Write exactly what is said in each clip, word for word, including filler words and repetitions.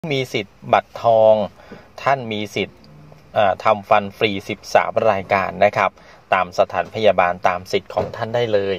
มีสิทธิ์บัตรทองท่านมีสิทธิ์ทำฟันฟรีสิบสามรายการนะครับตามสถานพยาบาลตามสิทธิ์ของท่านได้เลย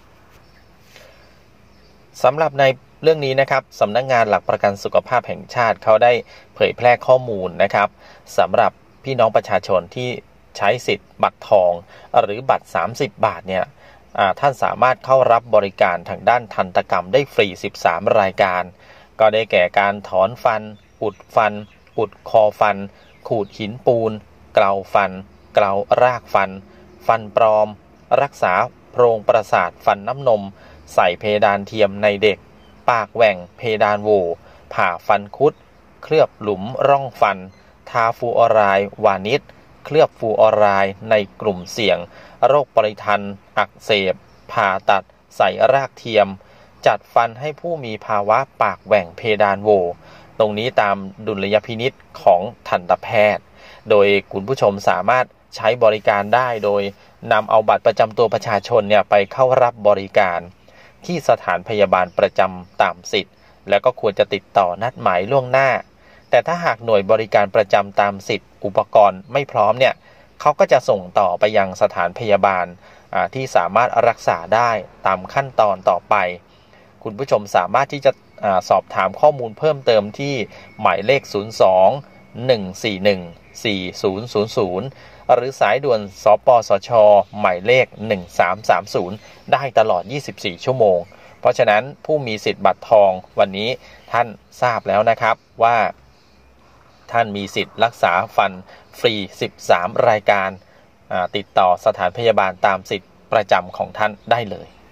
สำหรับในเรื่องนี้นะครับสำนักงานหลักประกันสุขภาพแห่งชาติเขาได้เผยแพร่ข้อมูลนะครับสำหรับพี่น้องประชาชนที่ใช้สิทธิ์บัตรทองหรือบัตรสามสิบบาทเนี่ยท่านสามารถเข้ารับบริการทางด้านทันตกรรมได้ฟรีสิบสามรายการก็ได้แก่การถอนฟันอุดฟันอุดคอฟันขูดหินปูนเกลาฟันเกลารากฟันฟันปลอมรักษาโพรงประสาทฟันน้ำนมใส่เพดานเทียมในเด็กปากแหว่งเพดานโหว่ผ่าฟันคุดเคลือบหลุมร่องฟันทาฟลูออไรด์วานิชเคลือบฟลูออไรด์ในกลุ่มเสี่ยงโรคปริทันอักเสบผ่าตัดใส่รากเทียมจัดฟันให้ผู้มีภาวะปากแหว่งเพดานโหว่ตรงนี้ตามดุลยพินิจของทันตแพทย์โดยคุณผู้ชมสามารถใช้บริการได้โดยนำเอาบัตรประจำตัวประชาชนเนี่ยไปเข้ารับบริการที่สถานพยาบาลประจำตามสิทธิ์แล้วก็ควรจะติดต่อนัดหมายล่วงหน้าแต่ถ้าหากหน่วยบริการประจำตามสิทธิ์อุปกรณ์ไม่พร้อมเนี่ยเขาก็จะส่งต่อไปยังสถานพยาบาลที่สามารถรักษาได้ตามขั้นตอนต่อไปคุณผู้ชมสามารถที่จะสอบถามข้อมูลเพิ่มเติมที่หมายเลขศูนย์ สอง หนึ่ง สี่ หนึ่ง สี่ ศูนย์ ศูนย์ ศูนย์หรือสายด่วนสปสช.หมายเลขหนึ่งสามสามศูนย์ได้ตลอดยี่สิบสี่ชั่วโมงเพราะฉะนั้นผู้มีสิทธิ์บัตรทองวันนี้ท่านทราบแล้วนะครับว่าท่านมีสิทธิ์รักษาฟันฟรีสิบสามรายการติดต่อสถานพยาบาลตามสิทธิ์ประจำของท่านได้เลย